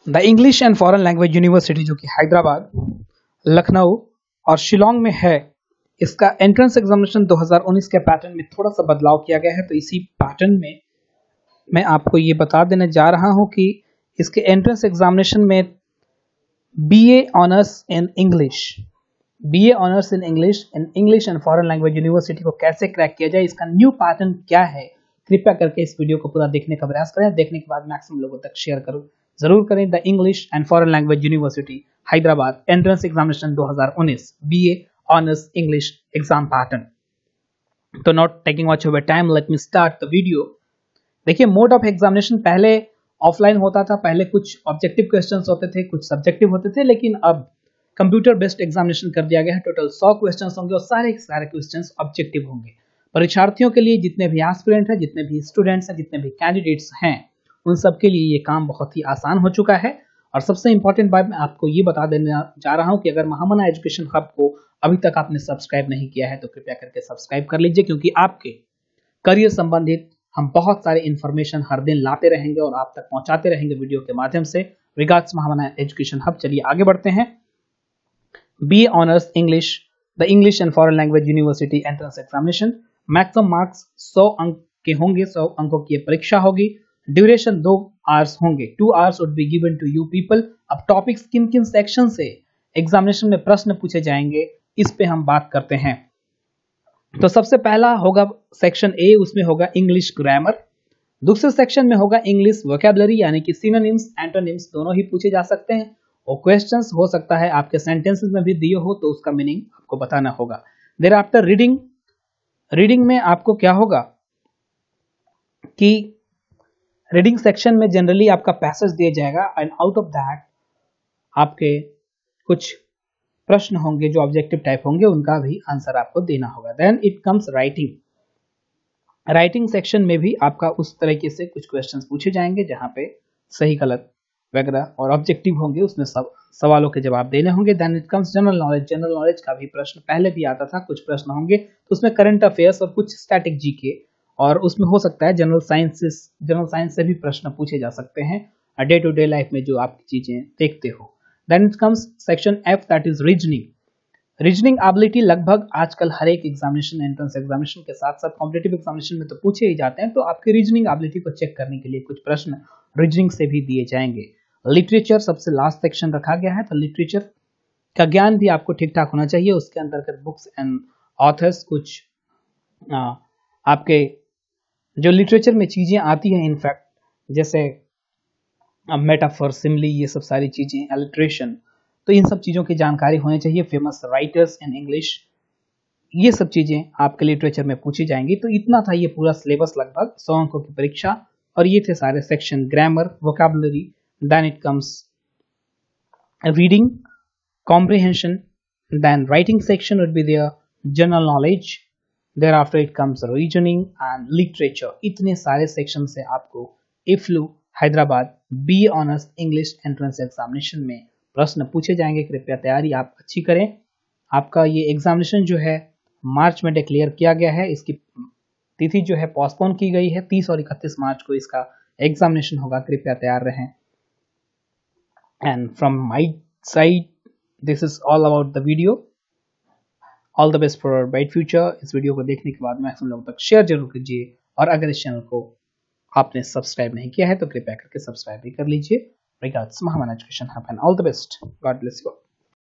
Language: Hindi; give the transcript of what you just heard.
The English and foreign language university जो कि हैदराबाद, लखनऊ और शिलोंग में है, इसका एंट्रेंस एग्जामिनेशन 2019 के पैटर्न में थोड़ा सा बदलाव किया गया है। तो इसी पैटर्न में मैं आपको ये बता देने जा रहा हूं कि इसके एंट्रेंस एग्जामिनेशन में BA honours in English and foreign language university को कैसे क्रैक किया जाए, इसका न्यू पैटर्न क्या है, कृपया करके इस वीडियो को पूरा देखने का प्रयास करें। देखने के बाद मैक्सिमम लोगों तक शेयर करो जरूर करें। The English and foreign language university Hyderabad entrance examination 2019 BA honours English exam pattern. तो not taking much of your time, let me start the video. देखिए, मोड ऑफ एग्जामिनेशन पहले ऑफलाइन होता था। पहले कुछ ऑब्जेक्टिव क्वेश्चंस होते थे, कुछ सब्जेक्टिव होते थे, लेकिन अब कंप्यूटर बेस्ड एग्जामिनेशन कर दिया गया है। टोटल 100 क्वेश्चंस होंगे और सारे के सारे क्वेश्चंस ऑब्जेक्टिव होंगे। परीक्षार्थियों के लिए, जितने भी एस्पिरेंट हैं, जितने भी स्टूडेंट्स हैं, जितने भी कैंडिडेट्स हैं, उन सब के लिए ये काम बहुत ही आसान हो चुका है। और सबसे इंपॉर्टेंट बात मैं आपको ये बता देने जा रहा हूं कि अगर महामना एजुकेशन हब को अभी तक आपने सब्सक्राइब नहीं किया है तो कृपया करके सब्सक्राइब कर लीजिए, क्योंकि आपके करियर संबंधित हम बहुत सारे इंफॉर्मेशन हर दिन लाते रहेंगे और आप तक पहुंचाते रहेंगे वीडियो के माध्यम से। Regards Mahamana education hub. चलिए आगे बढ़ते हैं। BA honours English, the English and foreign language university entrance examination. Maximum marks 100 अंक के होंगे, 100 अंकों की परीक्षा होगी। ड्यूरेशन 2 आवर्स होंगे। 2 hours would be given to you people. अब टॉपिक्स किन किन सेक्शन से एग्जामिनेशन में प्रश्न पूछे जाएंगे, इस पे हम बात करते हैं। तो सबसे पहला होगा सेक्शन ए, उसमें होगा इंग्लिश ग्रामर। दूसरे सेक्शन में होगा इंग्लिश वोकैबुलरी, यानी कि सिनोनिम्स, एंटोनिम्स दोनों ही पूछे जा सकते हैं। और क्वेश्चंस हो सकता है आपके सेंटेंसेस में भी दिए हो तो उसका मीनिंग आपको बताना होगा। देयर आफ्टर रीडिंग में आपको क्या होगा कि रीडिंग सेक्शन में जनरली आपका पैसेज दिया जाएगा एंड आउट ऑफ दैट आपके कुछ प्रश्न होंगे जो ऑब्जेक्टिव टाइप होंगे, उनका भी आंसर आपको देना होगा। Then it comes writing section में भी आपका उस तरीके से कुछ क्वेश्चंस पूछे जाएंगे जहां पे सही गलत वगैरह और ऑब्जेक्टिव होंगे, उसमें सब सवालों के जवाब देने होंगे। Then it comes general knowledge का भी प्रश्न पहले भी आता था, कुछ प्रश्न होंगे तो उसमें करंट अफेयर्स और कुछ स्टैटिक जीके, और उसमें हो सकता है जनरल साइंस से भी प्रश्न पूछे जा सकते हैं डे टू डे लाइफ में जो आप चीजें देखते हो। Then it comes section F, that is reasoning ability. लगभग आजकल हर एक एग्जामिनेशन, एंट्रेंस एग्जामिनेशन के साथ साथ कॉम्पिटिटिव एग्जामिनेशन में तो पूछे ही जाते हैं, तो आपकी रीजनिंग एबिलिटी को चेक करने के लिए कुछ प्रश्न रीजनिंग से भी दिए जाएंगे। लिटरेचर सबसे लास्ट सेक्शन रखा गया है, तो लिटरेचर का ज्ञान भी आपको ठीक ठाक होना चाहिए। उसके अंतर्गत बुक्स एंड ऑथर्स, कुछ आपके जो लिटरेचर में चीजें आती हैं, इनफैक्ट जैसे मेटाफर, सिमली, ये सब सारी चीजें, एलिट्रेशन, तो इन सब चीजों की जानकारी होनी चाहिए। फेमस राइटर्स इन इंग्लिश, ये सब चीजें आपके लिटरेचर में पूछी जाएंगी। तो इतना था ये पूरा सिलेबस, लगभग 100 अंकों की परीक्षा, और ये थे सारे section. Grammar, vocabulary, then it comes reading comprehension, then writing section would be there, general knowledge, thereafter it comes reasoning and literature। इतने सारे सेक्शन से आपको EFLU Hyderabad BA honours English entrance examination में प्रश्न पूछे जाएंगे। कृपया तैयारी आप अच्छी करें। आपका ये एग्जामिनेशन जो है मार्च में डिक्लेयर किया गया है, इसकी तिथि जो है पोस्टपोन की गई है। 30 और 31 मार्च को इसका एग्जामिनेशन होगा, कृपया तैयार रहें। And from my side this is all about the video. All the best for bright future. इस वीडियो को देखने के बाद मैक्सिमम लोगों तक शेयर जरूर कीजिए, और अगर इस चैनल को आपने सब्सक्राइब नहीं किया है तो कृपया करके सब्सक्राइब भी कर लीजिए। Regards Mahamana education hub and all the best. God bless you.